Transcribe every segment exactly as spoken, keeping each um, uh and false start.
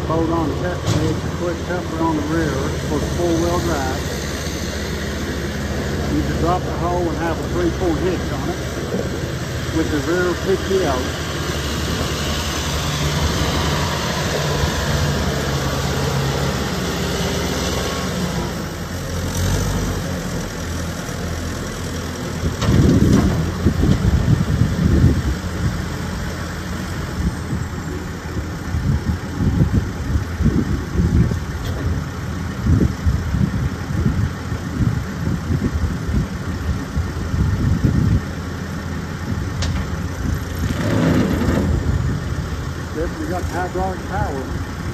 bolt on the tester edge, the quick coupler on the rear for the four-wheel drive. You can drop the hole and have a three four hitch on it with the rear P T O. We got hydraulic power.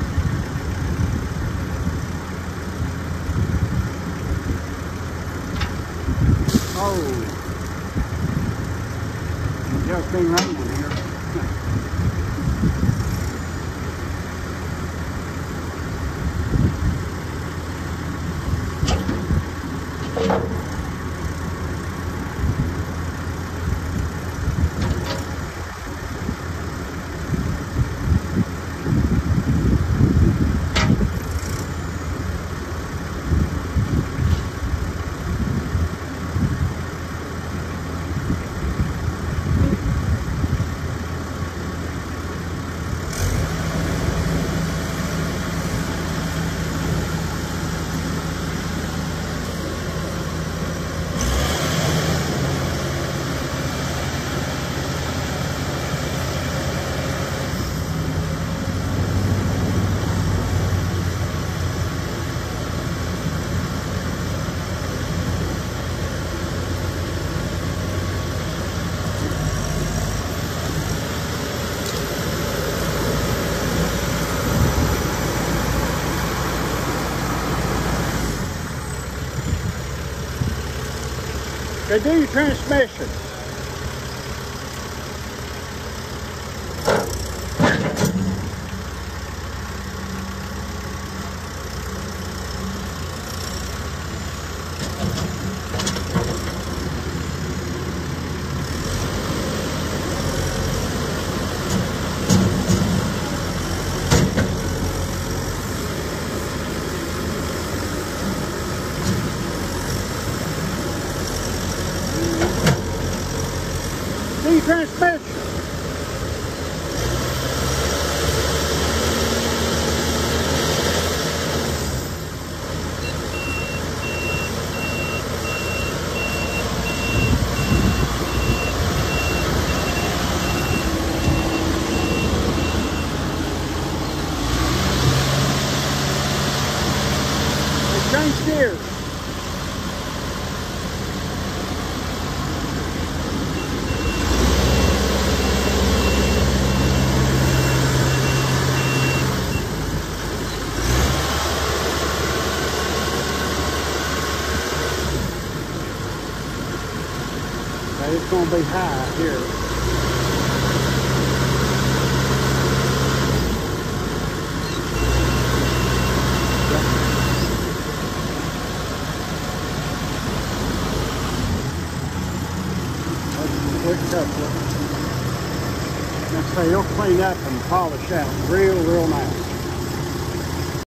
Oh, it's just been raining here. They do your transmission. The transmission. They changed gears. It's going to be high here. Yep. That's a quick coupler. Like I say, it'll clean up and polish out real, real nice.